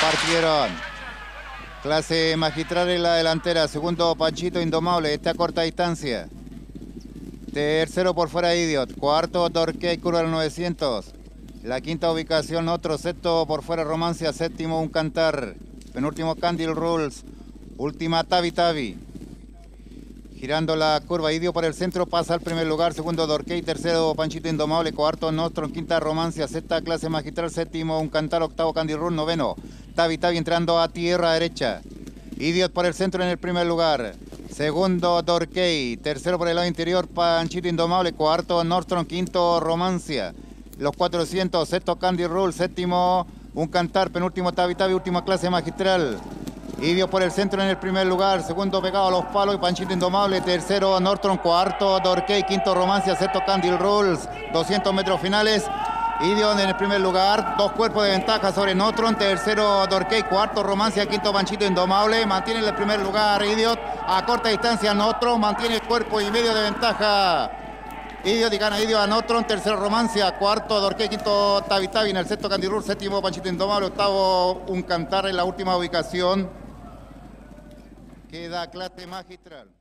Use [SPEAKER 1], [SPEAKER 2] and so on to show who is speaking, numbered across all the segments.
[SPEAKER 1] Partieron. Clase magistral en la delantera. Segundo, Panchito Indomable. Está a corta distancia. Tercero por fuera, Idiot. Cuarto, Torquay, curva del 900. La quinta ubicación, otro. Sexto por fuera, Romancia. Séptimo, Un Cantar. Penúltimo, Candle Rules. Última, Tavi Tavi. Girando la curva, Idio por el centro, pasa al primer lugar. Segundo, Torquay. Tercero, Panchito Indomable. Cuarto, Nostrum. Quinta, Romancia. Sexta, Clase Magistral. Séptimo, Un Cantar. Octavo, Candle Rules. Noveno, Tavi Tavi entrando a tierra derecha. Idiot por el centro en el primer lugar. Segundo, Torquay. Tercero por el lado interior, Panchito Indomable. Cuarto, Nordstrom. Quinto, Romancia. Los 400. Sexto, Candy Rule. Séptimo, Un Cantar. Penúltimo, Tavi Tavi. Última, Clase Magistral. Idiot por el centro en el primer lugar. Segundo, pegado a los palos, y Panchito Indomable. Tercero, Nordstrom. Cuarto, Torquay. Quinto, Romancia. Sexto, Candy Rules. 200 metros finales. Idiot en el primer lugar, 2 cuerpos de ventaja sobre Notron. Tercero, Torquay. Cuarto, Romancia. Quinto, Panchito Indomable. Mantiene el primer lugar Idiot. A corta distancia, Notron. Mantiene el cuerpo y medio de ventaja Idiot, y gana Idiot a Notron. Tercero, Romancia. Cuarto, Torquay. Quinto, Tavi Tavi. En el sexto, Candy Rules. Séptimo, Panchito Indomable. Octavo, Un Cantar en la última ubicación. Queda Clase Magistral.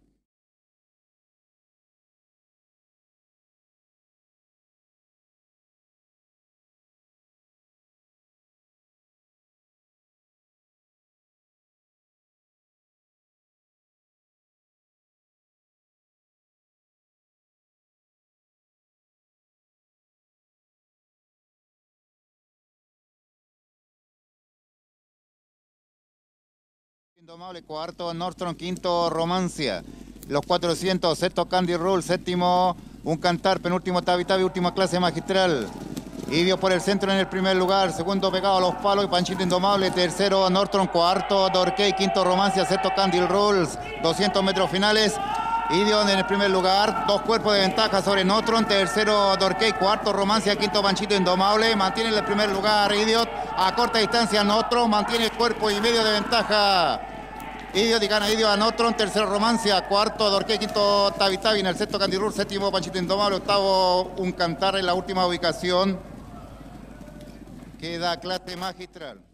[SPEAKER 1] Indomable. Cuarto, Nordstrom. Quinto, Romancia. Los 400. Sexto, Candy Rule. Séptimo, Un Cantar. Penúltimo, Tavi Tavi. Última, Clase Magistral. Idio por el centro en el primer lugar. Segundo, pegado a los palos, y Panchito Indomable. Tercero, Nordstrom. Cuarto, Torquay. Quinto, Romancia. Sexto, Candy Rules. 200 metros finales. Idio en el primer lugar, 2 cuerpos de ventaja sobre Notron. Tercero, Torquay. Cuarto, Romancia. Quinto, Panchito Indomable. Mantiene el primer lugar Idiot. A corta distancia, Notron. Mantiene el cuerpo y medio de ventaja Idiot, y gana Idiot a Notron. Tercero, Romancia. Cuarto, Torquay. Quinto, Tavi Tavi. En el sexto, Candy Rules. Séptimo, Panchito Indomable. Octavo, Un Cantar en la última ubicación. Queda Clase Magistral.